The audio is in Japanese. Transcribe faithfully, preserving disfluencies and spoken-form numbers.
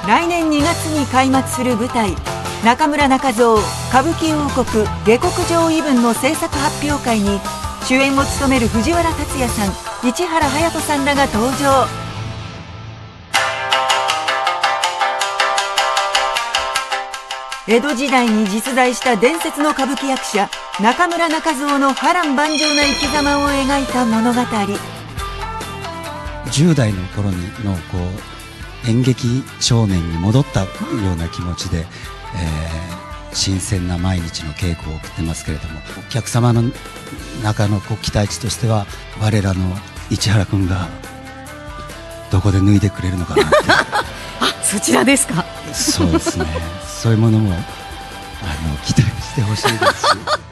来年にがつに開幕する舞台中村仲蔵歌舞伎王国下克上異聞の制作発表会に主演を務める藤原竜也さん、市原隼人さんらが登場。江戸時代に実在した伝説の歌舞伎役者中村仲蔵の波乱万丈な生き様を描いた物語。 じゅう代の頃にのこう演劇少年に戻ったような気持ちで、えー、新鮮な毎日の稽古を送ってますけれども、お客様の中のこう期待値としては我らの市原君がどこで脱いでくれるのかなってあ、そちらですか。 そうですね、そういうものもあの期待してほしいですし